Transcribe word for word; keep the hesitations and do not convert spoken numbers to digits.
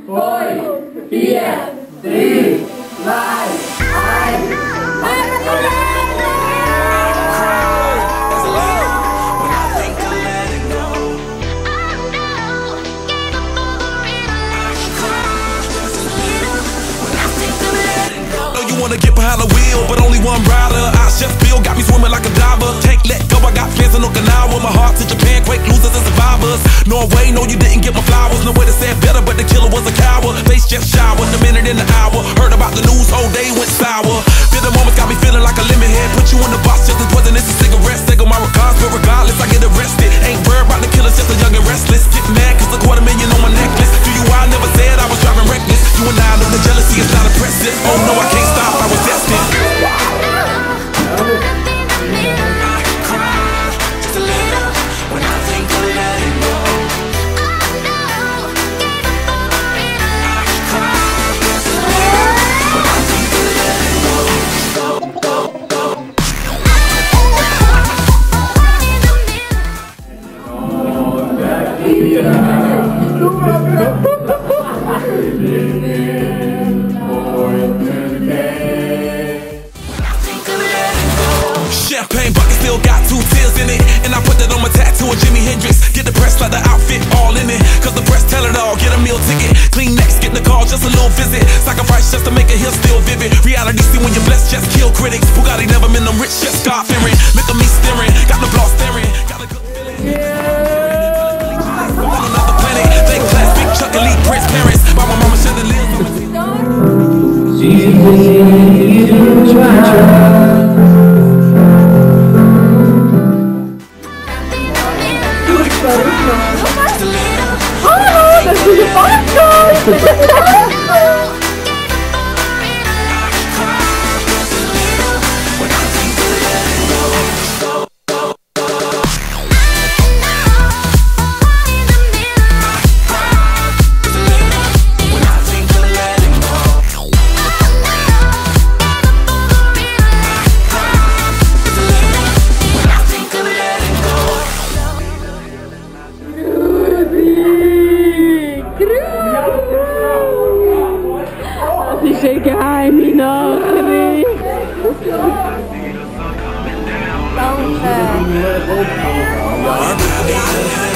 fünf, vier, drei, zwei, eins. Wanna get behind the wheel, but only one rider. I just feel got me swimming like a diver. Can't let go, I got plans in Okinawa. My heart to Japan, quake losers and survivors. Norway, no, you didn't get my flowers. No way to say it better, but the killer was a coward. Face just showered, a minute in the hour. Heard about the news, whole day went sour. Feel the moments got me feeling like a lemon head. Put you in the box just as poisonous as cigarettes. Take on my regards, but regardless, I get arrested. Ain't worried about the killers, just a young and restless. Get mad, cause a quarter million on my necklace. To you, I never said I was driving reckless. You and I know the jealousy is not impressive. Oh no, I can't stop, I was destined. Champagne bucket still got two tears in it, and I put that on my tattoo of Jimi Hendrix. Get the press like the outfit all in it, cause the press tell it all. Get a meal ticket, clean next, get the call, just a little visit. Sacrifice just to make it here still vivid. Reality see when you're blessed, just kill critics. Bugatti never been them rich, just God fearing. Look at me staring, got the block staring. Got a good feeling. Yeah. On another planet, thank class, big Chuck, elite Prince parents. By my mama shed the lives. Oh, das ist ein Das ist eine geheime Nachricht. Danke.